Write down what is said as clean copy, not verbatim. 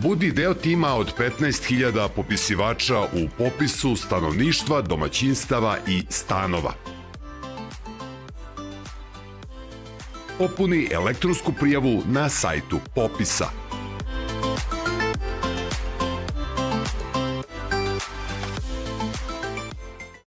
Budi deo tima od 15.000 popisivača u popisu stanovništva, domaćinstava i stanova. Popuni elektronsku prijavu na sajtu popisa.